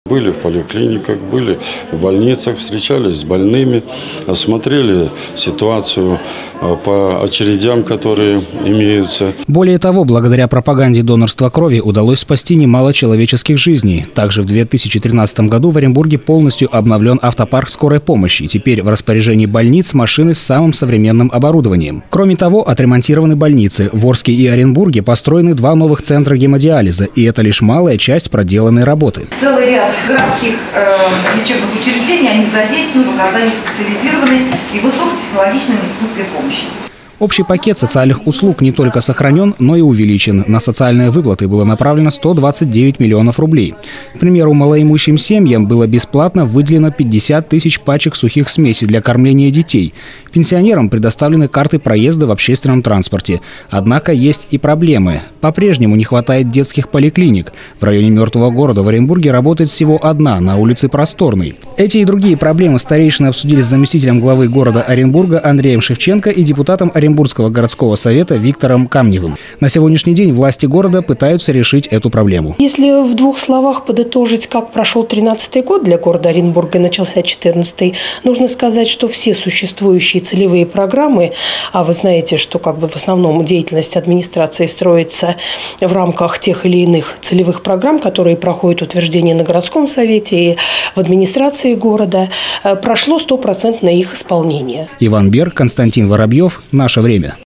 Были в поликлиниках, были в больницах, встречались с больными, осмотрели ситуацию по очередям, которые имеются. Более того, благодаря пропаганде донорства крови удалось спасти немало человеческих жизней. Также в 2013 году в Оренбурге полностью обновлен автопарк скорой помощи. Теперь в распоряжении больниц машины с самым современным оборудованием. Кроме того, отремонтированы больницы. В Орске и Оренбурге построены 2 новых центра гемодиализа. И это лишь малая часть проделанной работы. Целый ряд городских лечебных учреждений, они задействованы в оказании специализированной и высокотехнологичной медицинской помощи. Общий пакет социальных услуг не только сохранен, но и увеличен. На социальные выплаты было направлено 129 миллионов рублей. К примеру, малоимущим семьям было бесплатно выделено 50 тысяч пачек сухих смесей для кормления детей. Пенсионерам предоставлены карты проезда в общественном транспорте. Однако есть и проблемы. По-прежнему не хватает детских поликлиник. В районе Мертвого города в Оренбурге работает всего одна, на улице Просторной. Эти и другие проблемы старейшины обсудили с заместителем главы города Оренбурга Андреем Шевченко и депутатом Оренбургского городского совета Виктором Камневым. На сегодняшний день власти города пытаются решить эту проблему. Если в 2 словах подытожить, как прошел 13-й год для города Оренбурга и начался 14-й, нужно сказать, что все существующие целевые программы, а вы знаете, что в основном деятельность администрации строится в рамках тех или иных целевых программ, которые проходят утверждение на городском совете и в администрации города, прошло 100% их исполнение. Иван Берг, Константин Воробьев. Наше время.